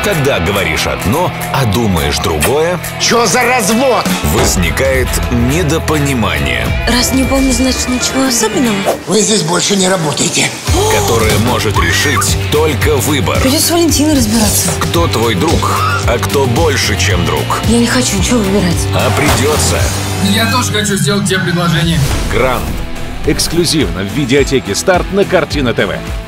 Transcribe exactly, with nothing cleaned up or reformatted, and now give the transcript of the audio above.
Когда говоришь одно, а думаешь другое, Чё за развод? возникает недопонимание, Раз не помню, значит ничего особенного. Вы здесь больше не работаете. которое может решить только выбор. Придется с Валентиной разбираться. Кто твой друг, а кто больше, чем друг. Я не хочу ничего выбирать. А придется. Я тоже хочу сделать тебе предложение. Гранд. Эксклюзивно в видеотеке «Старт» на Картина ТВ.